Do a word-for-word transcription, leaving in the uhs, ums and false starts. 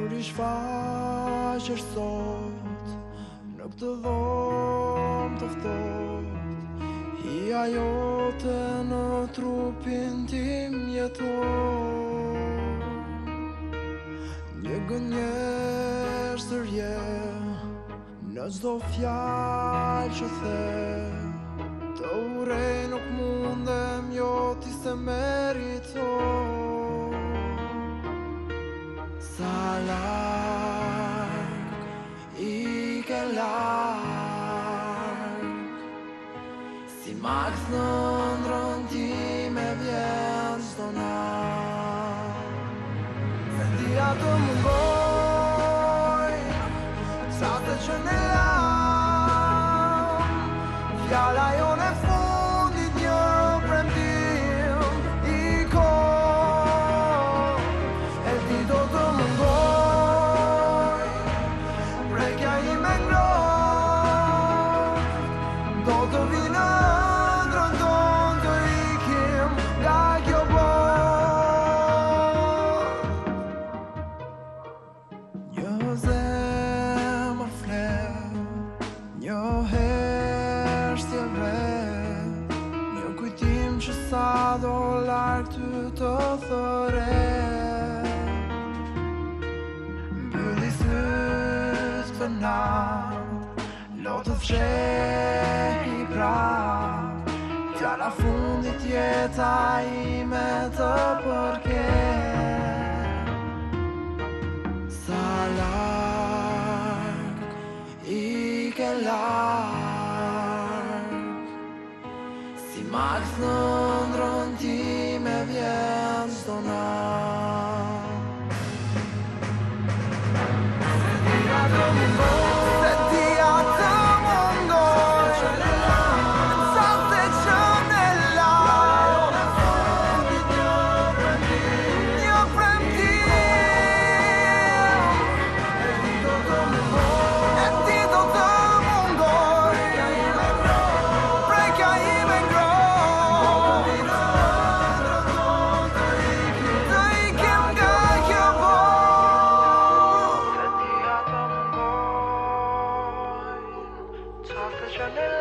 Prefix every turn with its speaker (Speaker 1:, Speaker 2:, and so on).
Speaker 1: Kur i shfaqesh sot në këtë dhomë të ftohtë, hija jote në trupin tim jeton. Një gënjeshtër sërje në çdo fjalë që the, të urej nuk mundem, jo ti se meriton. Sa larg i ke larg, si maks në ndrën time vjen çdo natë. Se dia të mungoj, qaste që ne lam, fjala jone fundit një premtim i kohë. E ti do të mungoj, prekja ime ngrohtë, do të vi në ëndrrën tonë të ikim nga kjo botë. Një zemër flet, një heshtje vret, një kujtim që sa do larg ty të thëret. Mbylli syt këtë natë, lo të fshehi prap, fjala fundit jeta ime të përket. Sa larg i ke larg, si maks në ndrën time vjen çdo natë. Se dia të mungoj, se dia të mungoj, qaste që ne lam, një premtim. E ti do të mungoj, e ti do të mungoj, prekja ime ngrohtë, të ikim nga kjo botë. Se dia të mungoj, qaste që ne